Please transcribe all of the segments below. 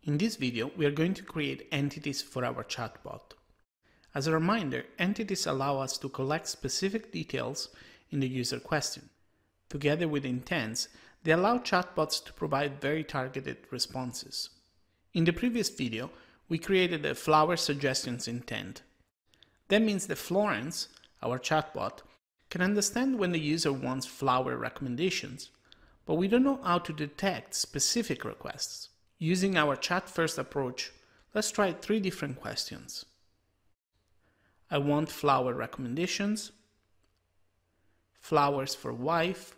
In this video, we are going to create entities for our chatbot. As a reminder, entities allow us to collect specific details in the user question. Together with intents, they allow chatbots to provide very targeted responses. In the previous video, we created a flower suggestions intent. That means that Florence, our chatbot, can understand when the user wants flower recommendations, but we don't know how to detect specific requests. Using our chat-first approach, let's try 3 different questions. I want flower recommendations, flowers for wife,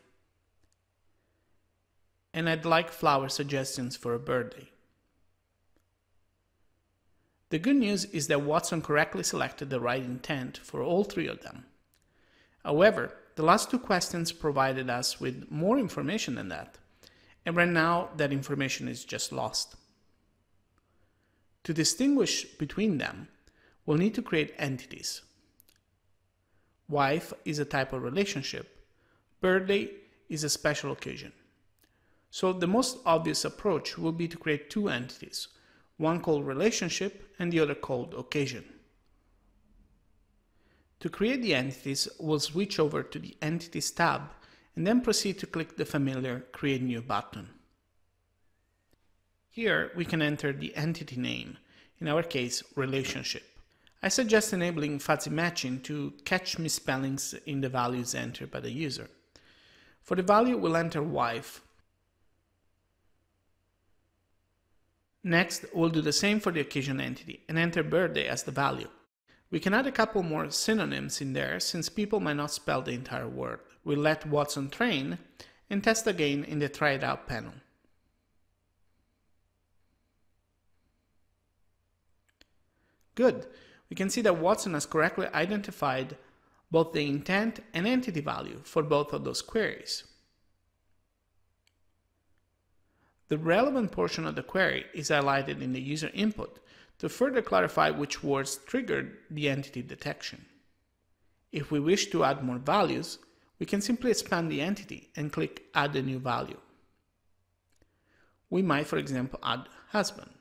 and I'd like flower suggestions for a birthday. The good news is that Watson correctly selected the right intent for all 3 of them. However, the last 2 questions provided us with more information than that, and right now that information is just lost. To distinguish between them, we'll need to create entities. Wife is a type of relationship. Birthday is a special occasion. So the most obvious approach will be to create 2 entities, one called relationship and the other called occasion. To create the entities, we'll switch over to the Entities tab and then proceed to click the familiar Create New button. Here we can enter the entity name, in our case relationship. I suggest enabling fuzzy matching to catch misspellings in the values entered by the user. For the value, we'll enter wife. Next, we'll do the same for the occasion entity and enter birthday as the value. We can add a couple more synonyms in there since people might not spell the entire word. We'll let Watson train and test again in the Try It Out panel. Good. We can see that Watson has correctly identified both the intent and entity value for both of those queries. The relevant portion of the query is highlighted in the user input to further clarify which words triggered the entity detection. If we wish to add more values, we can simply expand the entity and click Add a new value. We might, for example, add husband.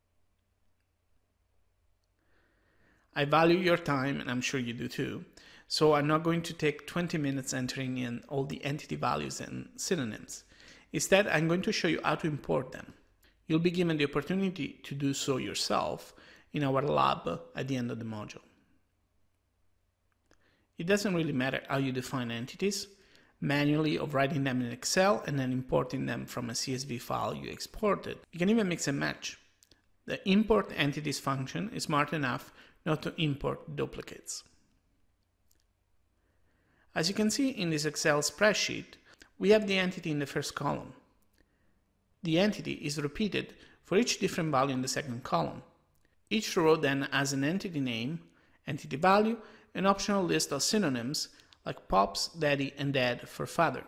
I value your time, and I'm sure you do too, so I'm not going to take 20 minutes entering in all the entity values and synonyms. Instead, I'm going to show you how to import them. You'll be given the opportunity to do so yourself in our lab at the end of the module. It doesn't really matter how you define entities, manually or writing them in Excel and then importing them from a CSV file you exported. You can even mix and match. The import entities function is smart enough not to import duplicates. As you can see in this Excel spreadsheet, we have the entity in the first column. The entity is repeated for each different value in the second column. Each row then has an entity name, entity value, an optional list of synonyms like pops, daddy, and dad for father.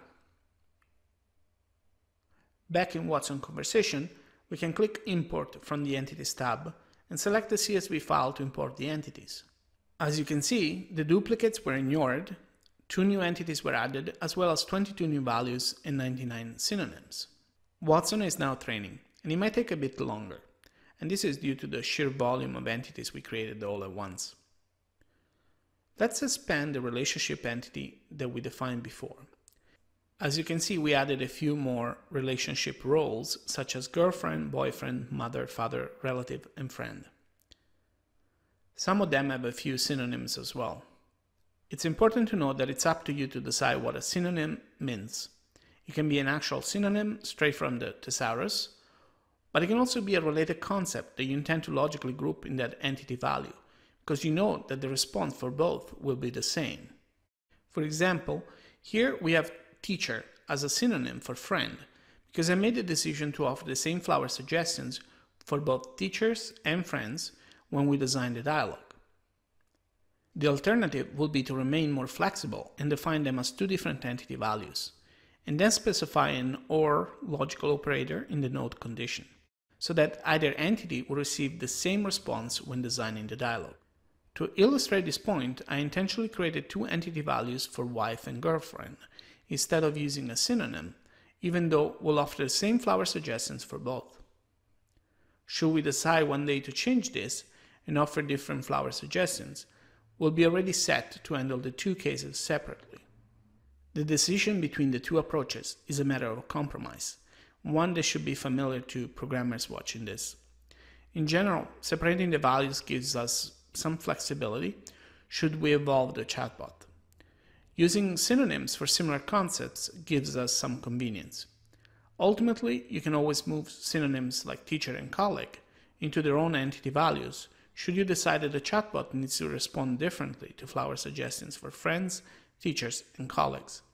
Back in Watson Conversation, we can click Import from the Entities tab and select the CSV file to import the entities. As you can see, the duplicates were ignored, 2 new entities were added, as well as 22 new values and 99 synonyms. Watson is now training, and it might take a bit longer, and this is due to the sheer volume of entities we created all at once. Let's expand the relationship entity that we defined before. As you can see, we added a few more relationship roles, such as girlfriend, boyfriend, mother, father, relative, and friend. Some of them have a few synonyms as well. It's important to note that it's up to you to decide what a synonym means. It can be an actual synonym straight from the thesaurus, but it can also be a related concept that you intend to logically group in that entity value, because you know that the response for both will be the same. For example, here we have teacher as a synonym for friend, because I made the decision to offer the same flower suggestions for both teachers and friends when we designed the dialogue. The alternative would be to remain more flexible and define them as 2 different entity values, and then specify an OR logical operator in the node condition, so that either entity will receive the same response when designing the dialogue. To illustrate this point, I intentionally created 2 entity values for wife and girlfriend, instead of using a synonym, even though we'll offer the same flower suggestions for both. should we decide one day to change this and offer different flower suggestions, will be already set to handle the two cases separately. The decision between the two approaches is a matter of compromise, one that should be familiar to programmers watching this. In general, separating the values gives us some flexibility should we evolve the chatbot. Using synonyms for similar concepts gives us some convenience. Ultimately, you can always move synonyms like teacher and colleague into their own entity values should you decide that the chatbot needs to respond differently to flower suggestions for friends, teachers, and colleagues.